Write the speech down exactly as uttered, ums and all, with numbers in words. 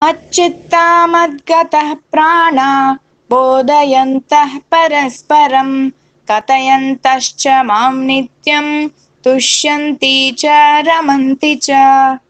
मच्चित्ता मद्गतः प्राणा बोधयन्तः परस्परं कथयन्तश्च मां नित्यं तुष्यन्ति च रमन्ति च।